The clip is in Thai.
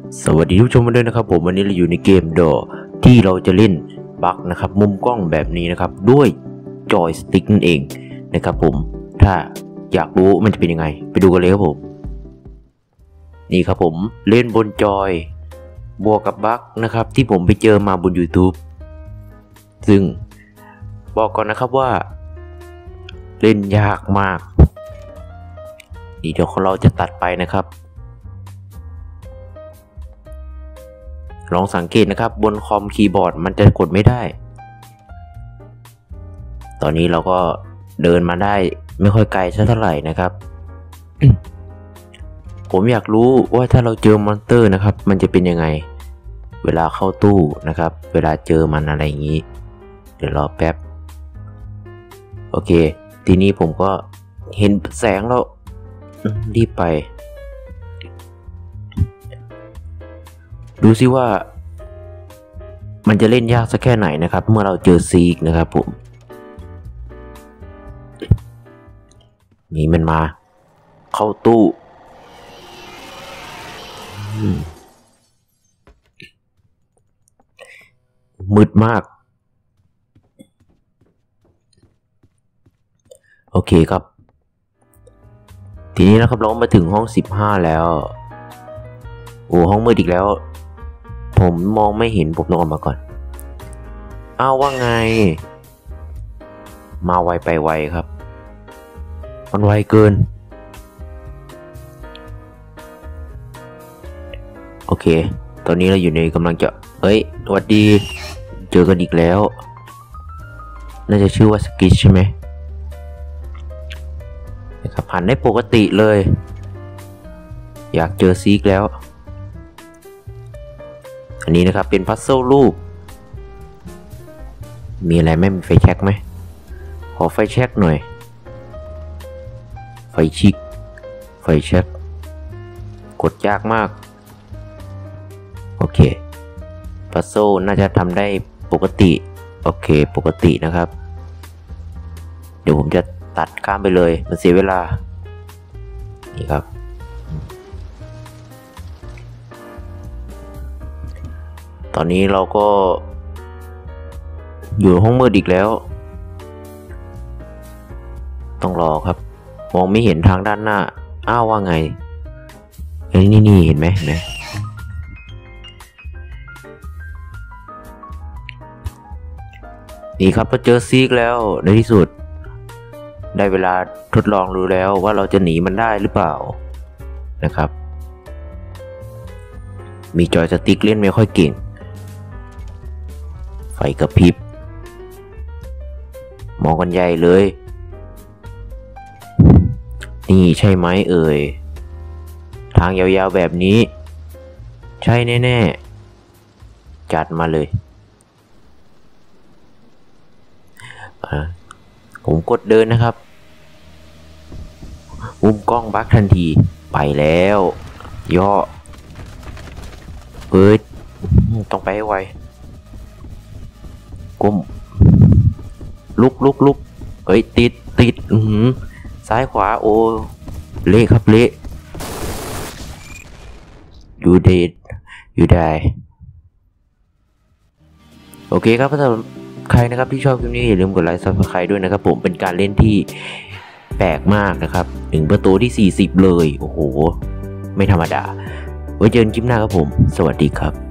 สวัสดีทุกชมกันด้วยนะครับผมวันนี้เราอยู่ในเกมดอที่เราจะเล่นบั๊กนะครับมุมกล้องแบบนี้นะครับด้วยจอยสติ๊กนั่นเองนะครับผมถ้าอยากรู้มันจะเป็นยังไงไปดูกันเลยครับผมนี่ครับผมเล่นบนจอยบวกกับบั๊กนะครับที่ผมไปเจอมาบน YouTube ซึ่งบอกก่อนนะครับว่าเล่นยากมากนี่เดี๋ยวเราจะตัดไปนะครับลองสังเกตนะครับบนคอมคีย์บอร์ดมันจะกดไม่ได้ตอนนี้เราก็เดินมาได้ไม่ค่อยไกลเท่าไหร่นะครับ ผมอยากรู้ว่าถ้าเราเจอมอนสเตอร์นะครับมันจะเป็นยังไงเวลาเข้าตู้นะครับเวลาเจอมันอะไรอย่างนี้เดี๋ยวรอแป๊บโอเคทีนี้ผมก็เห็นแสงแล้วรีบไปดูซิว่ามันจะเล่นยากสักแค่ไหนนะครับเมื่อเราเจอซีกนะครับผมนี่มันมาเข้าตู้มืดมากโอเคครับทีนี้นะครับเรามาถึงห้อง15แล้วโอ้ห้องมืดอีกแล้วผมมองไม่เห็นผมต้องออกมาก่อนอ้าวว่าไงมาไวไปไวครับมันไวเกินโอเคตอนนี้เราอยู่ในกำลังจะเฮ้ยสวัสดีเจอกันอีกแล้วน่าจะชื่อว่าสกิชใช่ไหมนะครับหันได้ปกติเลยอยากเจอซีกแล้วอันนี้นะครับเป็นพัซเซิลรูปมีอะไรไหมมีไฟแช็กไหมขอไฟแช็กหน่อยไฟชิกไฟแช็กกดยากมากโอเคพัซเซิลน่าจะทำได้ปกติโอเคปกตินะครับเดี๋ยวผมจะตัดข้ามไปเลยมันเสียเวลานี่ครับตอนนี้เราก็อยู่ห้องมืดอีกแล้วต้องรอครับมองไม่เห็นทางด้านหน้าอ้าวว่าไงนี่เห็นไหมนี่ครับพอเจอซีกแล้วในที่สุดได้เวลาทดลองดูแล้วว่าเราจะหนีมันได้หรือเปล่านะครับมีจอยสติ๊กเล่นไม่ค่อยเก่งไฟกระพริบมองกันใหญ่เลยนี่ใช่ไหมเอ่ยทางยาวๆแบบนี้ใช่แน่ๆจัดมาเลยผมกดเดินนะครับมุมกล้องบั๊กทันทีไปแล้วย่อเฮ้ยต้องไปให้ไวก้มลุกเฮ้ยติดซ้ายขวาโอ้เละครับเละอยู่ได้โอเคครับถ้าใครนะครับที่ชอบคลิปนี้อย่าลืมกดไลค์ Subscribe ด้วยนะครับผมเป็นการเล่นที่แปลกมากนะครับถึงประตูที่40เลยโอ้โหไม่ธรรมดาไว้เจอกันคลิปหน้าครับผมสวัสดีครับ